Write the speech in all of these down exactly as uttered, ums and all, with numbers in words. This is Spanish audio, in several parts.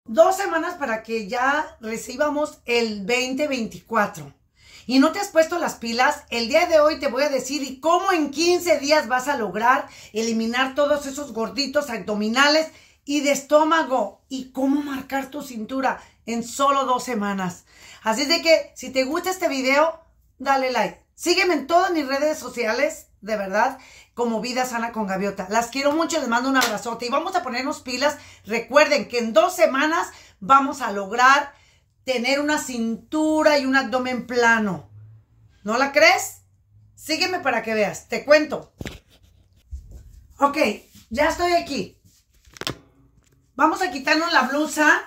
dos semanas para que ya recibamos el veinte veinticuatro. Y no te has puesto las pilas, el día de hoy te voy a decir y cómo en quince días vas a lograr eliminar todos esos gorditos abdominales y de estómago y cómo marcar tu cintura en solo dos semanas. Así de que si te gusta este video, dale like. Sígueme en todas mis redes sociales, de verdad, como Vida Sana con Gaviota. Las quiero mucho, les mando un abrazote y vamos a ponernos pilas. Recuerden que en dos semanas vamos a lograr tener una cintura y un abdomen plano. ¿No la crees? Sígueme para que veas. Te cuento. Ok, ya estoy aquí. Vamos a quitarnos la blusa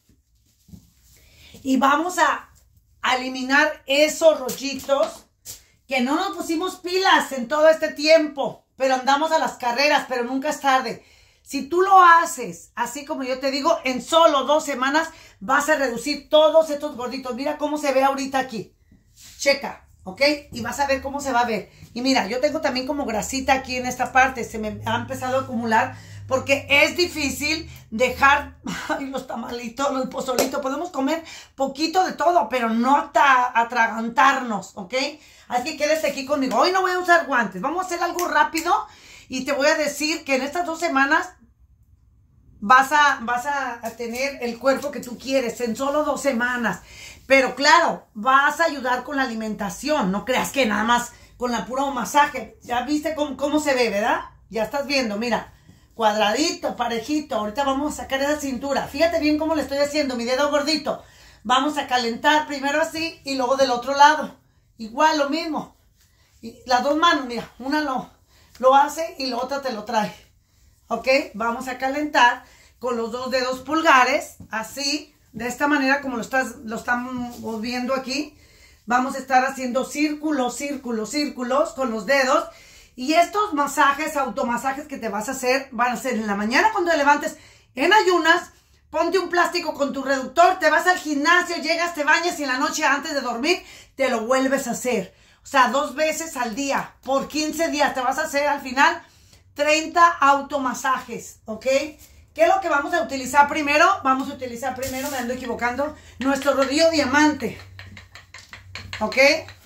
y vamos a, a eliminar esos rollitos que no nos pusimos pilas en todo este tiempo, pero andamos a las carreras, pero nunca es tarde. Si tú lo haces, así como yo te digo, en solo dos semanas vas a reducir todos estos gorditos. Mira cómo se ve ahorita aquí. Checa, ¿ok? Y vas a ver cómo se va a ver. Y mira, yo tengo también como grasita aquí en esta parte. Se me ha empezado a acumular porque es difícil dejar ay, los tamalitos, el pozolito. Podemos comer poquito de todo, pero no atragantarnos, ¿ok? Así que quédate aquí conmigo. Hoy no voy a usar guantes. Vamos a hacer algo rápido. Y te voy a decir que en estas dos semanas vas a, vas a, a tener el cuerpo que tú quieres en solo dos semanas. Pero claro, vas a ayudar con la alimentación. No creas que nada más con la puro masaje. Ya viste cómo, cómo se ve, ¿verdad? Ya estás viendo, mira. Cuadradito, parejito. Ahorita vamos a sacar esa cintura. Fíjate bien cómo le estoy haciendo, mi dedo gordito. Vamos a calentar primero así y luego del otro lado. Igual, lo mismo. Y las dos manos, mira, una lo... Lo hace y la otra te lo trae. ¿Ok? Vamos a calentar con los dos dedos pulgares. Así, de esta manera como lo, estás, lo estamos viendo aquí. Vamos a estar haciendo círculos, círculos, círculos con los dedos. Y estos masajes, automasajes que te vas a hacer, van a ser en la mañana cuando te levantes en ayunas. Ponte un plástico con tu reductor, te vas al gimnasio, llegas, te bañas y en la noche antes de dormir te lo vuelves a hacer. O sea, dos veces al día, por quince días. Te vas a hacer al final treinta automasajes, ¿ok? ¿Qué es lo que vamos a utilizar primero? Vamos a utilizar primero, me ando equivocando, nuestro rodillo diamante, ¿ok?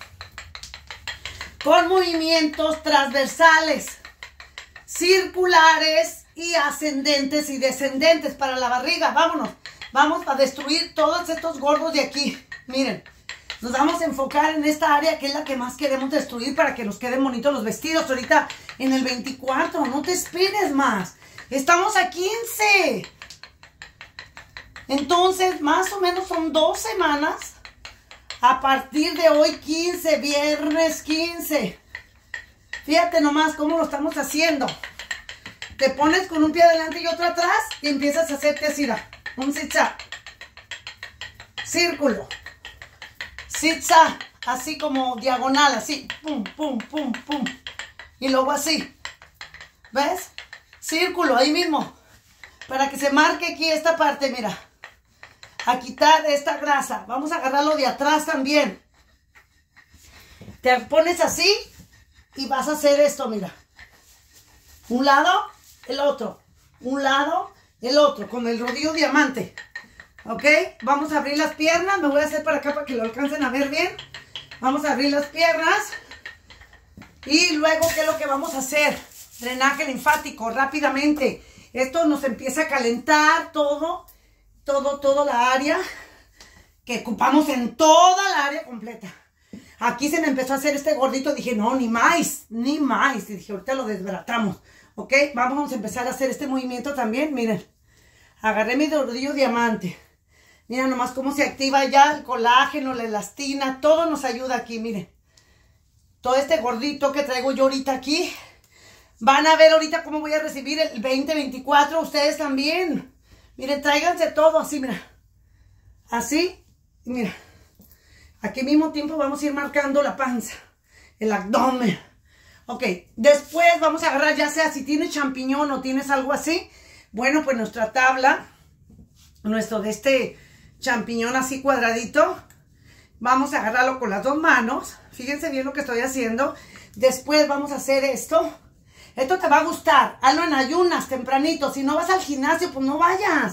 Con movimientos transversales, circulares y ascendentes y descendentes para la barriga. Vámonos, vamos a destruir todos estos gordos de aquí, miren. Nos vamos a enfocar en esta área que es la que más queremos destruir para que nos queden bonitos los vestidos. Ahorita en el veinticuatro, no te esperes más. Estamos a quince. Entonces, más o menos son dos semanas. A partir de hoy, quince, viernes quince. Fíjate nomás cómo lo estamos haciendo. Te pones con un pie adelante y otro atrás y empiezas a hacerte así, un zigzag. Círculo. Zigzag, así como diagonal, así, pum, pum, pum, pum, y luego así, ¿ves? Círculo, ahí mismo, para que se marque aquí esta parte, mira, a quitar esta grasa. Vamos a agarrarlo de atrás también. Te pones así y vas a hacer esto, mira, un lado, el otro, un lado, el otro, con el rodillo diamante. ¿Ok? Vamos a abrir las piernas. Me voy a hacer para acá para que lo alcancen a ver bien. Vamos a abrir las piernas. Y luego, ¿qué es lo que vamos a hacer? Drenaje linfático, rápidamente. Esto nos empieza a calentar todo, todo, toda la área que ocupamos en toda la área completa. Aquí se me empezó a hacer este gordito. Dije, no, ni más, ni más. Y dije, ahorita lo desbaratamos. ¿Ok? Vamos a empezar a hacer este movimiento también. Miren, agarré mi rodillo diamante. Mira nomás cómo se activa ya el colágeno, la elastina, todo nos ayuda aquí, miren. Todo este gordito que traigo yo ahorita aquí. Van a ver ahorita cómo voy a recibir el veinte veinticuatro, ustedes también. Miren, tráiganse todo así, mira. Así, mira. Aquí al mismo tiempo vamos a ir marcando la panza, el abdomen. Ok, después vamos a agarrar, ya sea si tienes champiñón o tienes algo así. Bueno, pues nuestra tabla, nuestro de este champiñón así cuadradito, vamos a agarrarlo con las dos manos. Fíjense bien lo que estoy haciendo. Después vamos a hacer esto. Esto te va a gustar. Hazlo en ayunas, tempranito. Si no vas al gimnasio, pues no vayas.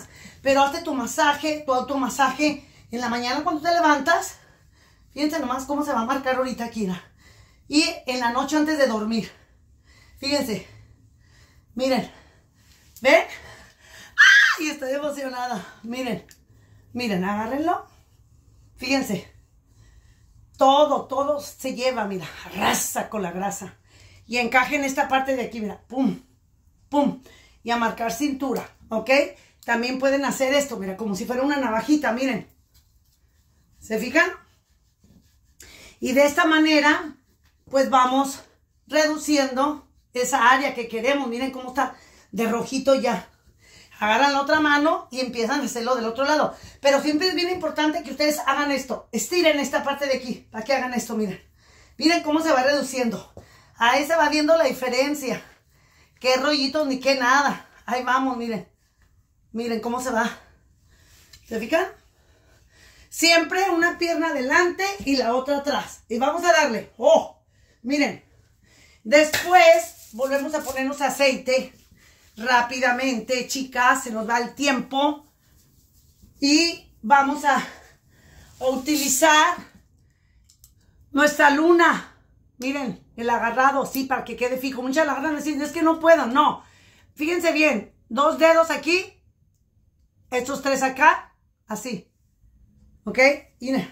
pero hazte tu masaje, tu automasaje en la mañana cuando te levantas. Fíjense nomás cómo se va a marcar ahorita aquí, ¿no? Y en la noche antes de dormir. Fíjense. Miren. ¿Ven? ¡Ay! Estoy emocionada. Miren. Miren, agárrenlo. Fíjense. Todo, todo se lleva, mira. Arrasa con la grasa. Y encaje en esta parte de aquí, mira. Pum. Pum. Y a marcar cintura. ¿Ok? También pueden hacer esto, mira, como si fuera una navajita, miren. ¿Se fijan? Y de esta manera, pues vamos reduciendo esa área que queremos. Miren cómo está de rojito ya. Agarran la otra mano y empiezan a hacerlo del otro lado. Pero siempre es bien importante que ustedes hagan esto. Estiren esta parte de aquí para que hagan esto, miren. Miren cómo se va reduciendo. Ahí se va viendo la diferencia. Qué rollitos ni qué nada. Ahí vamos, miren. Miren cómo se va. ¿Se fijan? Siempre una pierna adelante y la otra atrás. Y vamos a darle. ¡Oh! Miren. Después volvemos a ponernos aceite rápidamente, chicas. Se nos va el tiempo. Y vamos a, a utilizar nuestra luna. Miren, el agarrado, sí, para que quede fijo. Muchas la agarran así, es que no puedo. No. Fíjense bien. Dos dedos aquí. Estos tres acá. Así. ¿Ok? Miren.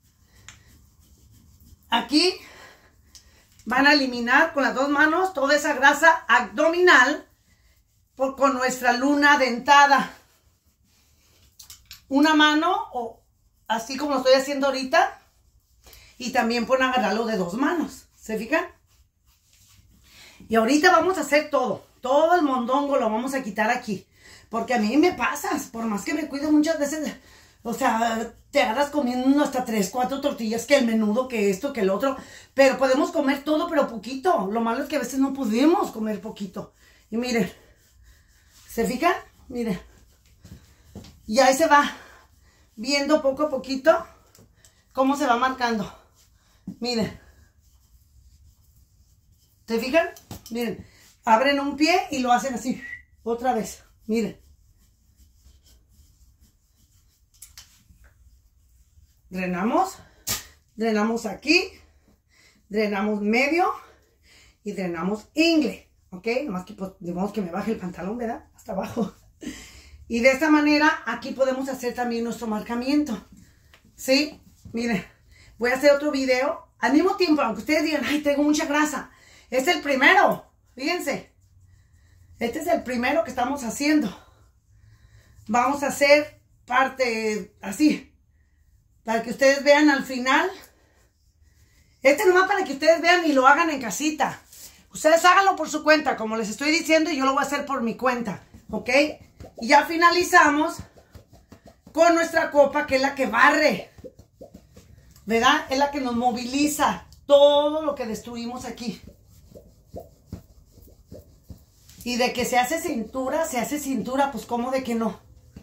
Aquí van a eliminar con las dos manos toda esa grasa abdominal por, con nuestra luna dentada. Una mano, o así como lo estoy haciendo ahorita. Y también pueden agarrarlo de dos manos. ¿Se fijan? Y ahorita vamos a hacer todo. Todo el mondongo lo vamos a quitar aquí. Porque a mí me pasas. Por más que me cuido muchas veces. O sea, te agarras comiendo hasta tres, cuatro tortillas. Que el menudo, que esto, que el otro. Pero podemos comer todo, pero poquito. Lo malo es que a veces no podemos comer poquito. Y miren. ¿Se fijan? Miren. Y ahí se va viendo poco a poquito cómo se va marcando. Miren. ¿Se fijan? Miren. Abren un pie y lo hacen así. Otra vez. Miren. Drenamos. Drenamos aquí. Drenamos medio. Y drenamos ingle. ¿Ok? Nomás que pues, digamos que me baje el pantalón, ¿verdad? Hasta abajo. Y de esta manera, aquí podemos hacer también nuestro marcamiento. ¿Sí? Miren. Voy a hacer otro video. Al mismo tiempo, aunque ustedes digan, ay, tengo mucha grasa. Este es el primero. Fíjense. Este es el primero que estamos haciendo. Vamos a hacer parte así. Para que ustedes vean al final. Este nomás para que ustedes vean y lo hagan en casita. Ustedes háganlo por su cuenta, como les estoy diciendo, y yo lo voy a hacer por mi cuenta. ¿Ok? Y ya finalizamos con nuestra copa, que es la que barre. ¿Verdad? Es la que nos moviliza todo lo que destruimos aquí. Y de que se hace cintura, se hace cintura, pues ¿cómo de que no?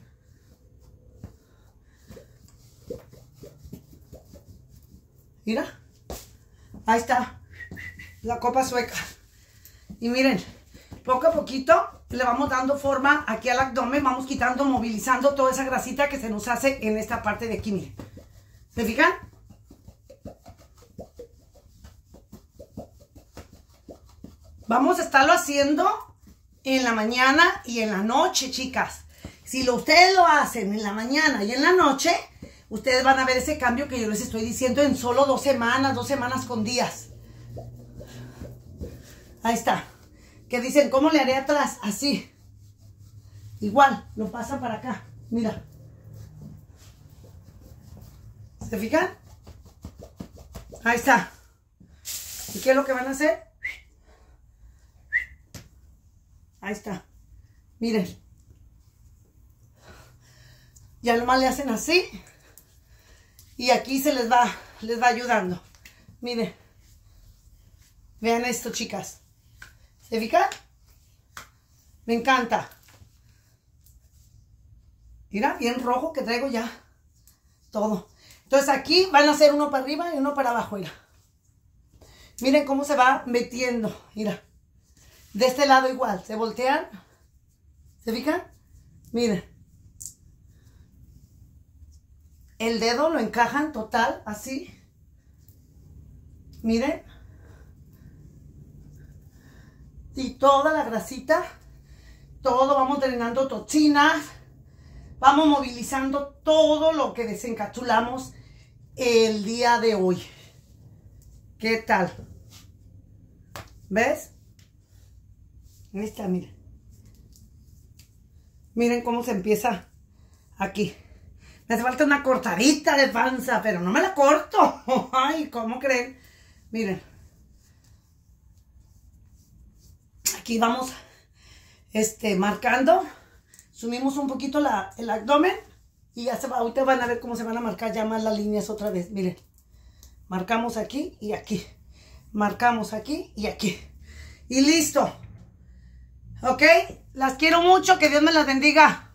Mira. Ahí está. La copa sueca. Y miren, poco a poquito le vamos dando forma aquí al abdomen. Vamos quitando, movilizando toda esa grasita que se nos hace en esta parte de aquí, miren. ¿Se fijan? Vamos a estarlo haciendo en la mañana y en la noche, chicas. Si lo, ustedes lo hacen en la mañana y en la noche, ustedes van a ver ese cambio que yo les estoy diciendo en solo dos semanas, dos semanas con días. Ahí está. Que dicen, ¿cómo le haré atrás? Así. Igual, lo pasan para acá. Mira. ¿Se fijan? Ahí está. ¿Y qué es lo que van a hacer? Ahí está. Miren. Ya nomás le hacen así. Y aquí se les va, les va ayudando. Miren. Vean esto, chicas. ¿Se fijan? Me encanta. Mira, bien rojo que traigo ya. Todo. Entonces aquí van a hacer uno para arriba y uno para abajo. Mira. Miren cómo se va metiendo. Mira. De este lado igual. Se voltean. ¿Se fijan? Miren. el dedo lo encajan total, así. Miren. Y toda la grasita, todo, vamos drenando toxinas, vamos movilizando todo lo que desencapsulamos el día de hoy. ¿Qué tal? ¿Ves? Ahí está, miren. Miren cómo se empieza aquí. Me hace falta una cortadita de panza, pero no me la corto. Ay, ¿cómo creen? Miren. Aquí vamos este, marcando. Subimos un poquito la, el abdomen. Y ya se va, ahorita van a ver cómo se van a marcar ya más las líneas otra vez. Miren. Marcamos aquí y aquí. Marcamos aquí y aquí. Y listo. ¿Ok? Las quiero mucho. Que Dios me las bendiga.